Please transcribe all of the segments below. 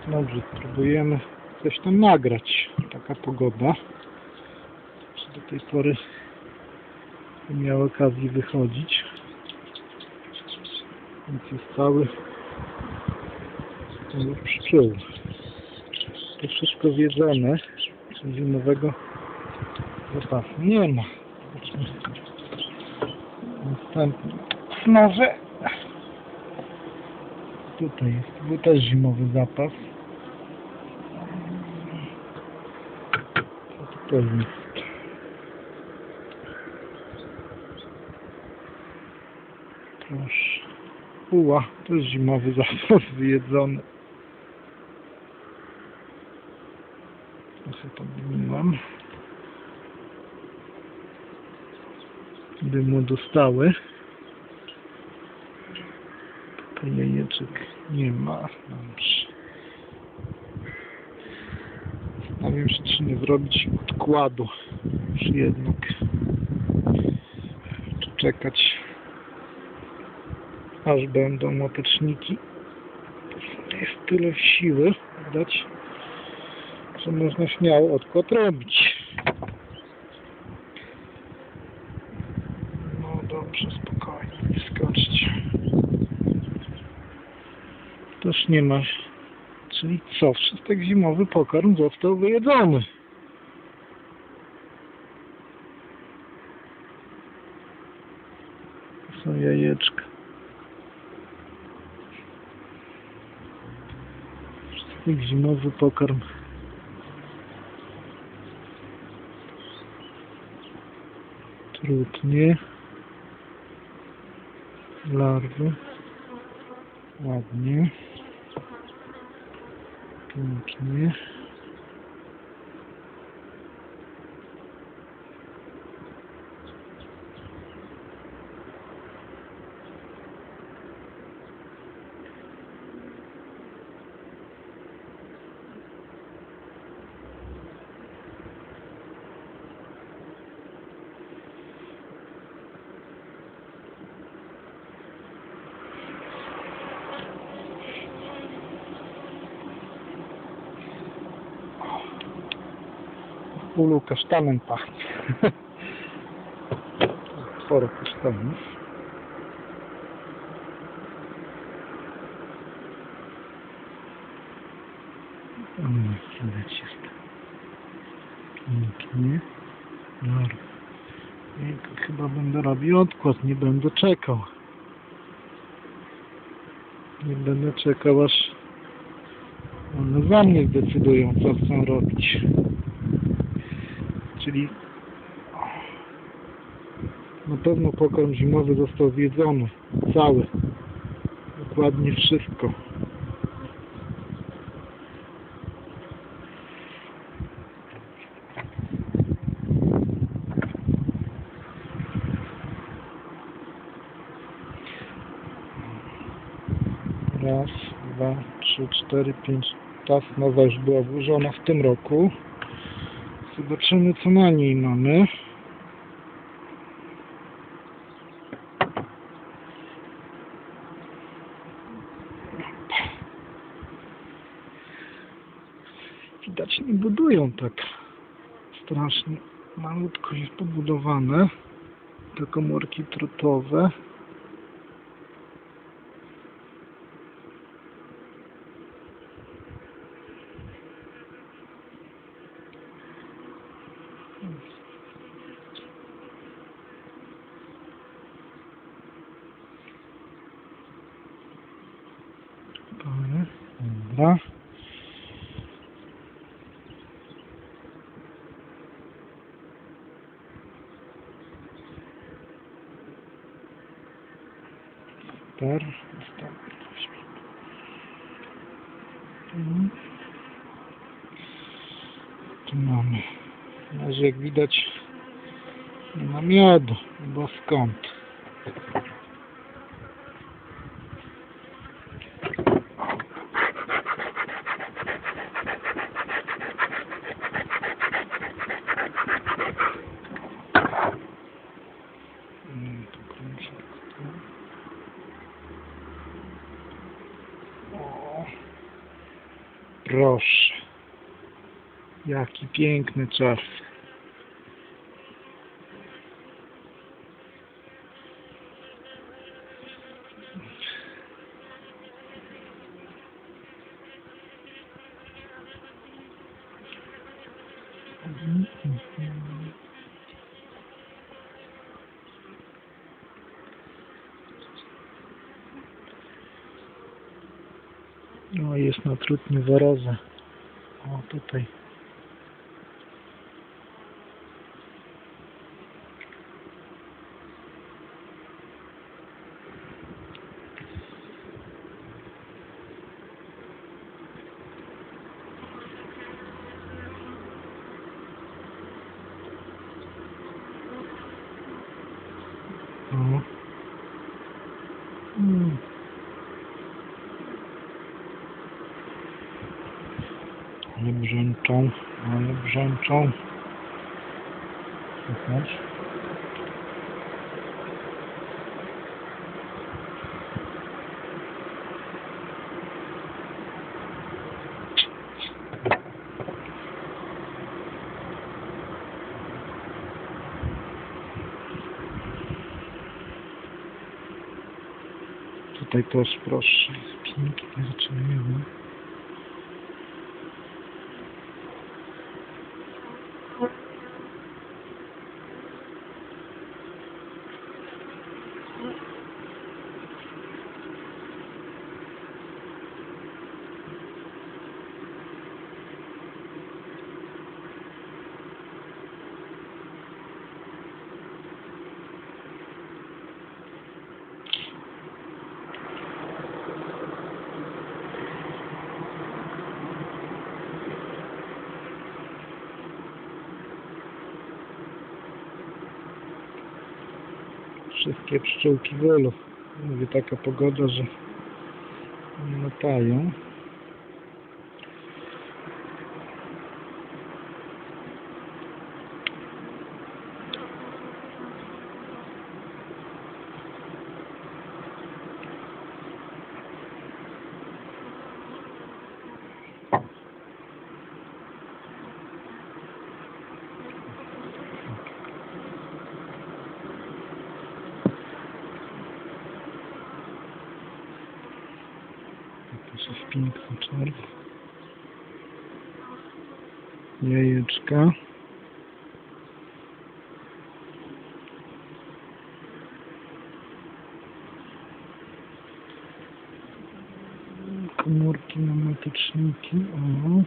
Dobrze, spróbujemy coś tam nagrać. Taka pogoda. Do tej pory nie miał okazji wychodzić. Więc jest cały pszczół. To wszystko zjedzone. Zimowego zapasu nie ma. Następny. Może tutaj jest, był też zimowy zapas. Co to jest? Proszę. Uła, to jest zimowy zapas wyjedzony. Trochę podmieniłam. Dymu dostały. Tutaj jajeczek nie ma. Dobrze. Zastanawiam się, czy nie zrobić odkładu. Już jednak. Czy czekać, aż będą łapeczniki. Jest tyle siły, widać, że można śmiało odkład robić. No dobrze, spokojnie, nie skoczcie. Też nie ma. Czyli co? Wszystek zimowy pokarm został wyjedzony. To są jajeczka. Wszystek zimowy pokarm. Trudnie. Larwy. Ładnie. Pięknie. Ulu kasztanem pachnie. Sporo kasztanów. Widać jest pięknie. Chyba będę robił odkład, nie będę czekał. Nie będę czekał, aż one za mnie zdecydują, co chcą robić. Czyli na pewno pokarm zimowy został zjedzony. Cały. Dokładnie wszystko. Raz, dwa, trzy, cztery, pięć. Ta nowa już była włożona w tym roku. Zobaczymy, co na niej mamy. Widać, nie budują tak strasznie. Malutko jest pobudowane. Te komórki trutowe. Dobra. Super. Tu mamy. Na razie, jak widać, nie ma miodu, bo skąd? proszę. Jaki piękny czas. No jest na Trutnie zarazę. O tutaj. O. Ale brzęczą, ale brzęczą. Słychać? Tutaj też proszę, jest pięknie zaczynają. Wszystkie pszczółki w ulu. Mówię, taka pogoda, że nie latają. To jest piękny czerw. Jajeczka. Komórki na mateczniki. O.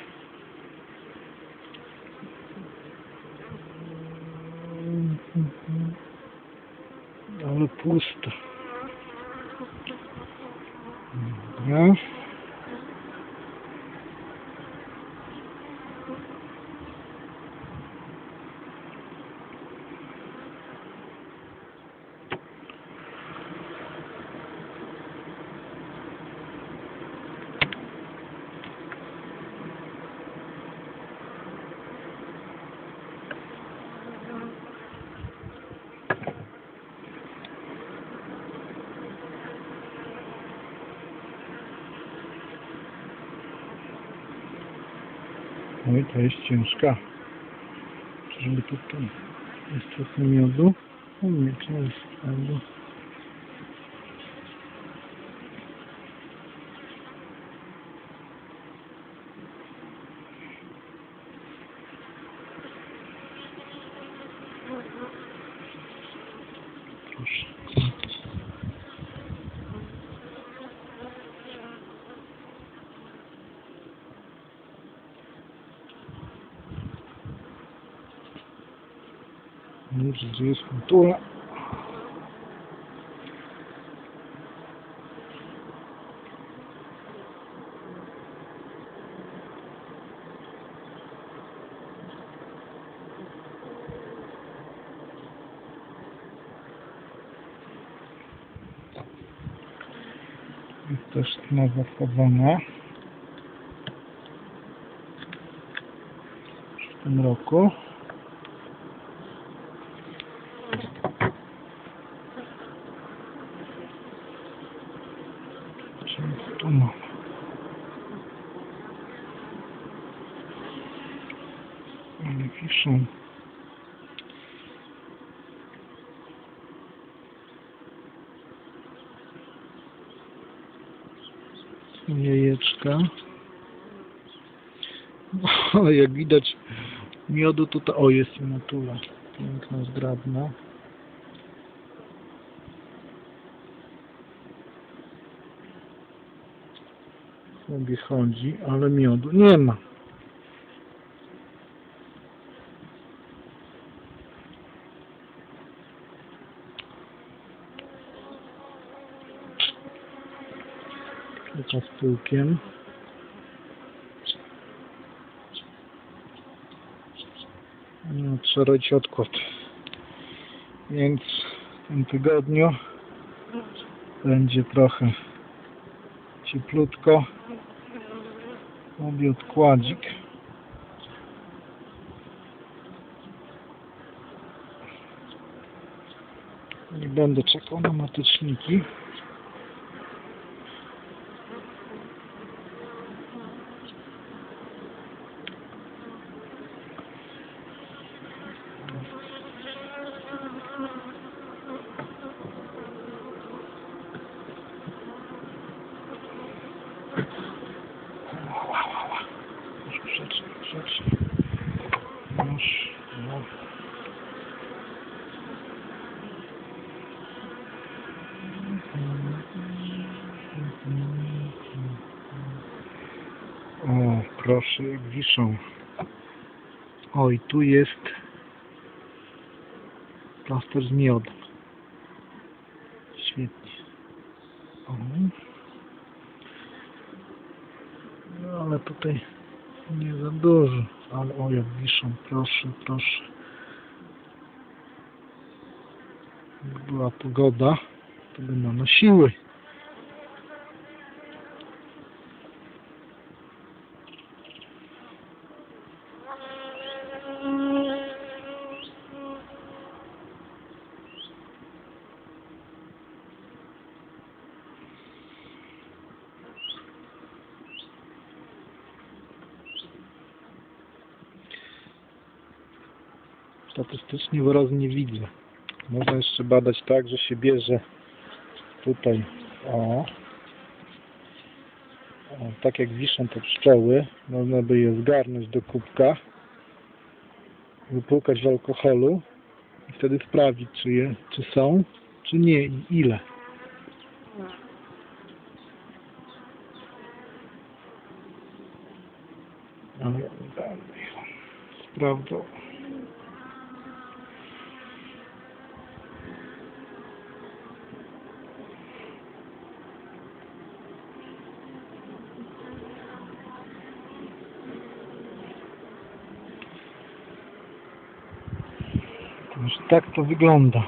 Ale pusto. Dobra. Oj, to jest ciężka. Żeby tutaj jest trochę miodu. O nie, to jest albo. Proszę. Gdzie jest kultura? Jest też nowa wchodzona w tym roku. Tu mam. Ale piszą. Jajeczka. Ale jak widać miodu tutaj... O, jest matula. Piękna, zgrabna. Sobie chodzi, ale miodu nie ma. Tylko z pyłkiem. No, trzeba robić odkład. Więc w tym tygodniu będzie trochę cieplutko. Robię odkładzik. Nie będę czekał na mateczniki. Grzecznie. Już, no. O, proszę, jak wiszą. Oj, tu jest plaster z miodem. Świetnie. O. No, ale tutaj nie za dużo. Ale o, jak wiszą, proszę, proszę. Jak była pogoda, to by nanosiły. Statystycznie wyrazu nie widzę. Można jeszcze badać tak, że się bierze tutaj, o, tak jak wiszą te pszczoły, można by je zgarnąć do kubka, wypłukać w alkoholu i wtedy sprawdzić, czy są, czy nie i ile. Ale sprawdzą. Już tak to wygląda.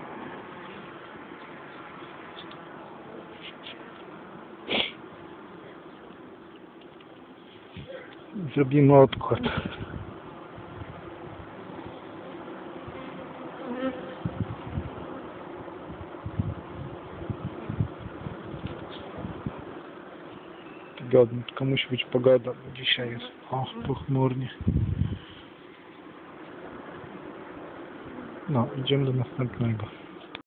Zrobimy odkład. Tygodnie, tylko musi być pogoda, bo dzisiaj jest pochmurnie. No, idziemy do następnego.